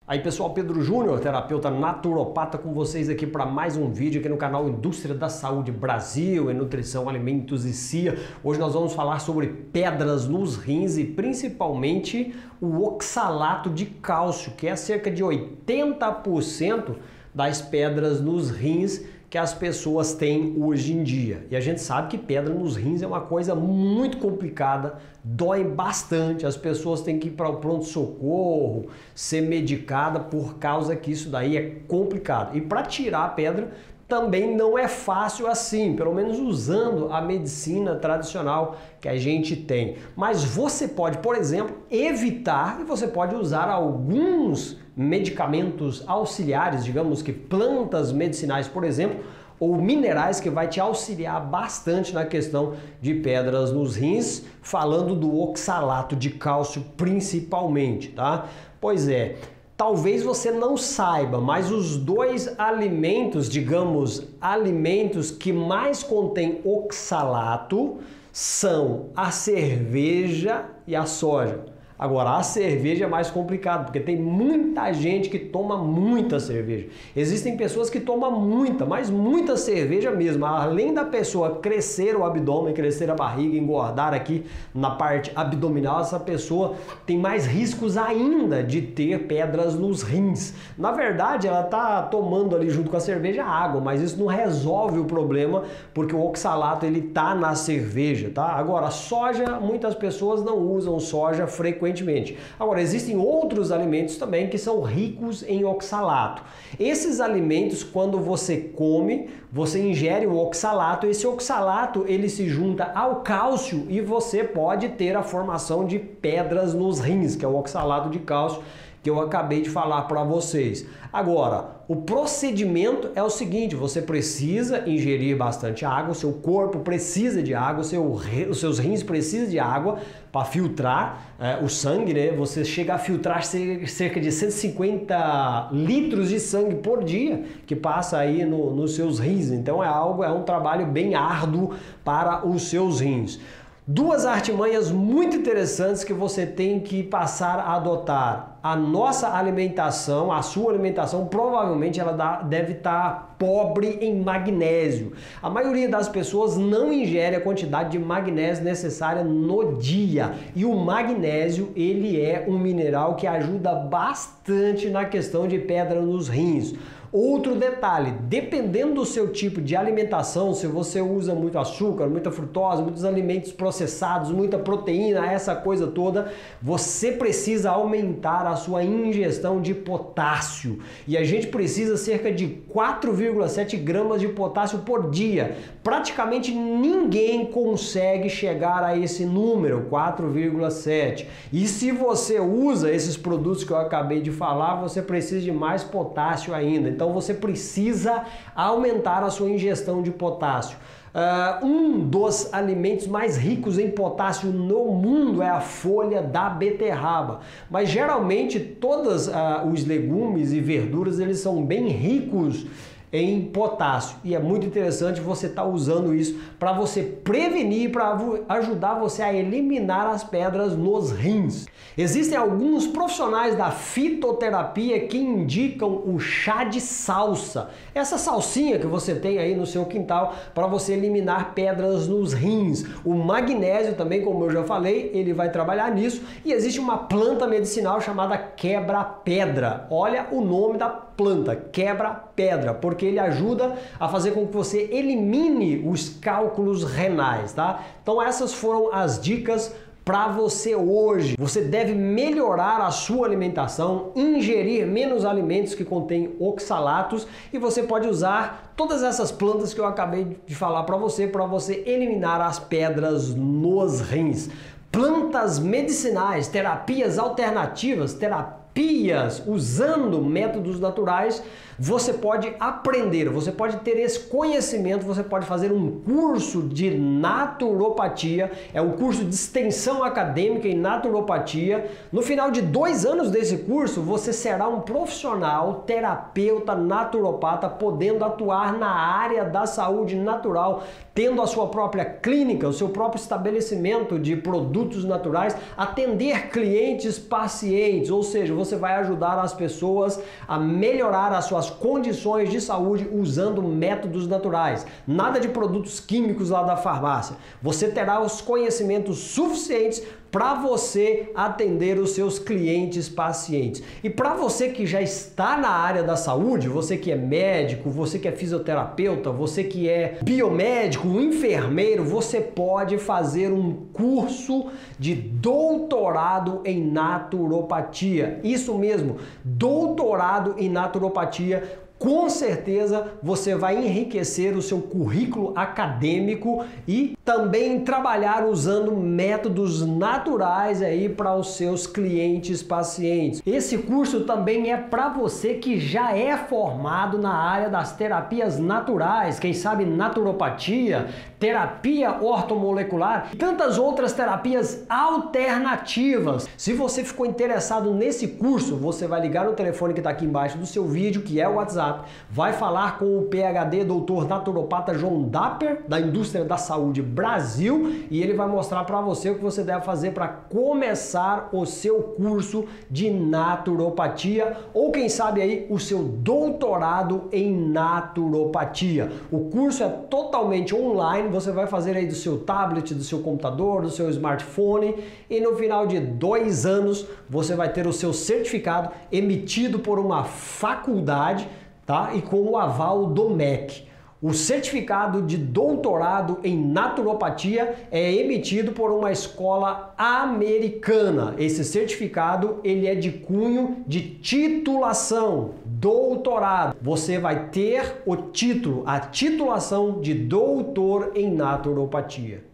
Aí pessoal, Pedro Júnior, terapeuta naturopata com vocês aqui para mais um vídeo aqui no canal Indústria da Saúde Brasil, em Nutrição, Alimentos e CIA. Hoje nós vamos falar sobre pedras nos rins e principalmente o oxalato de cálcio, que é cerca de 80% das pedras nos rins que as pessoas têm hoje em dia. E a gente sabe que pedra nos rins é uma coisa muito complicada, dói bastante, as pessoas têm que ir para o pronto-socorro, ser medicada por causa que isso daí é complicado. E para tirar a pedra também não é fácil assim, pelo menos usando a medicina tradicional que a gente tem. Mas você pode, por exemplo, evitar e você pode usar alguns medicamentos auxiliares, digamos que plantas medicinais, por exemplo, ou minerais que vai te auxiliar bastante na questão de pedras nos rins, falando do oxalato de cálcio principalmente, tá? Pois é. Talvez você não saiba, mas os dois alimentos, digamos, alimentos que mais contêm oxalato são a cerveja e a soja. Agora, a cerveja é mais complicado, porque tem muita gente que toma muita cerveja. Existem pessoas que tomam muita, mas muita cerveja mesmo. Além da pessoa crescer o abdômen, crescer a barriga, engordar aqui na parte abdominal, essa pessoa tem mais riscos ainda de ter pedras nos rins. Na verdade, ela está tomando ali junto com a cerveja água, mas isso não resolve o problema, porque o oxalato ele tá na cerveja, tá? Agora, soja, muitas pessoas não usam soja frequentemente. Agora, existem outros alimentos também que são ricos em oxalato. Esses alimentos, quando você come, você ingere o oxalato, esse oxalato ele se junta ao cálcio e você pode ter a formação de pedras nos rins, que é o oxalato de cálcio que eu acabei de falar para vocês. Agora, o procedimento é o seguinte, você precisa ingerir bastante água, o seu corpo precisa de água, os seus rins precisam de água para filtrar o sangue, né? Você chega a filtrar cerca de 150 litros de sangue por dia que passa aí nos seus rins, então é um trabalho bem árduo para os seus rins. Duas artimanhas muito interessantes que você tem que passar a adotar. A nossa alimentação, a sua alimentação, provavelmente ela deve estar pobre em magnésio. A maioria das pessoas não ingere a quantidade de magnésio necessária no dia. E o magnésio, ele é um mineral que ajuda bastante na questão de pedra nos rins. Outro detalhe, dependendo do seu tipo de alimentação, se você usa muito açúcar, muita frutose, muitos alimentos processados, muita proteína, essa coisa toda, você precisa aumentar a sua ingestão de potássio. E a gente precisa cerca de 4,7 gramas de potássio por dia. Praticamente ninguém consegue chegar a esse número, 4,7. E se você usa esses produtos que eu acabei de falar, você precisa de mais potássio ainda. Então você precisa aumentar a sua ingestão de potássio. Um dos alimentos mais ricos em potássio no mundo é a folha da beterraba. Mas geralmente todos os legumes e verduras eles são bem ricos em potássio e é muito interessante você estar usando isso para você prevenir, para ajudar você a eliminar as pedras nos rins. Existem alguns profissionais da fitoterapia que indicam o chá de salsa, essa salsinha que você tem aí no seu quintal para você eliminar pedras nos rins. O magnésio também, como eu já falei, ele vai trabalhar nisso e existe uma planta medicinal chamada quebra-pedra. Olha o nome da planta, quebra-pedra, porque ele ajuda a fazer com que você elimine os cálculos renais, tá? Então essas foram as dicas para você hoje. Você deve melhorar a sua alimentação, ingerir menos alimentos que contêm oxalatos e você pode usar todas essas plantas que eu acabei de falar para você eliminar as pedras nos rins. Plantas medicinais, terapias alternativas, terapias usando métodos naturais, você pode aprender, você pode ter esse conhecimento, você pode fazer um curso de naturopatia, é um curso de extensão acadêmica em naturopatia. No final de 2 anos desse curso, você será um profissional, terapeuta, naturopata, podendo atuar na área da saúde natural, tendo a sua própria clínica, o seu próprio estabelecimento de produtos naturais, atender clientes, pacientes, ou seja, você vai ajudar as pessoas a melhorar as suas condições de saúde usando métodos naturais. Nada de produtos químicos lá da farmácia. Você terá os conhecimentos suficientes para você atender os seus clientes, pacientes. E para você que já está na área da saúde, você que é médico, você que é fisioterapeuta, você que é biomédico, enfermeiro, você pode fazer um curso de doutorado em naturopatia. Isso mesmo, doutorado em naturopatia. Com certeza você vai enriquecer o seu currículo acadêmico e também trabalhar usando métodos naturais aí para os seus clientes, pacientes. Esse curso também é para você que já é formado na área das terapias naturais, quem sabe naturopatia, terapia ortomolecular e tantas outras terapias alternativas. Se você ficou interessado nesse curso, você vai ligar no telefone que está aqui embaixo do seu vídeo, que é o WhatsApp. Vai falar com o PhD, doutor naturopata João Dapper, da Indústria da Saúde Brasil, e ele vai mostrar para você o que você deve fazer para começar o seu curso de naturopatia ou quem sabe aí o seu doutorado em naturopatia. O curso é totalmente online, você vai fazer aí do seu tablet, do seu computador, do seu smartphone e no final de 2 anos você vai ter o seu certificado emitido por uma faculdade, tá? E com o aval do MEC. O certificado de doutorado em naturopatia é emitido por uma escola americana. Esse certificado ele é de cunho de titulação, doutorado. Você vai ter o título, a titulação de doutor em naturopatia.